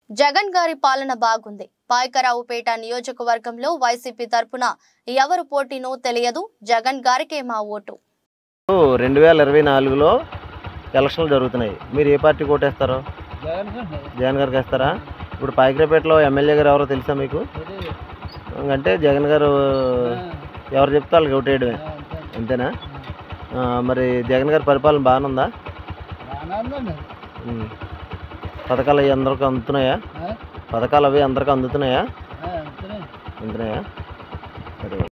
జగన్ గారి పాలన బాగుంది. పాయకరావుపేట నియోజకవర్గంలో వైసీపీ తరపున ఎవరు పోటీనో తెలియదు. జగన్ గారికే మా ఓటు. 2024లో ఎలక్షన్లు జరుగుతున్నాయి. మీరు ఏ పార్టీ ఓటేస్తారు? జగన్ గారికి వేస్తారా? ఇప్పుడు పాయకరావుపేటలో ఎమ్మెల్యే గారు ఎవరో తెలుసా మీకు? అంటే జగన్ గారు ఎవరు చెప్తే వాళ్ళకి ఓటేయడమే, అంతేనా? మరి జగన్ గారి పరిపాలన బాగానే ఉందా? పథకాలు అవి అందరికీ అందుతున్నాయా? పథకాలు అవి అందరికీ అందుతున్నాయా? అందుతున్నాయా? సరే.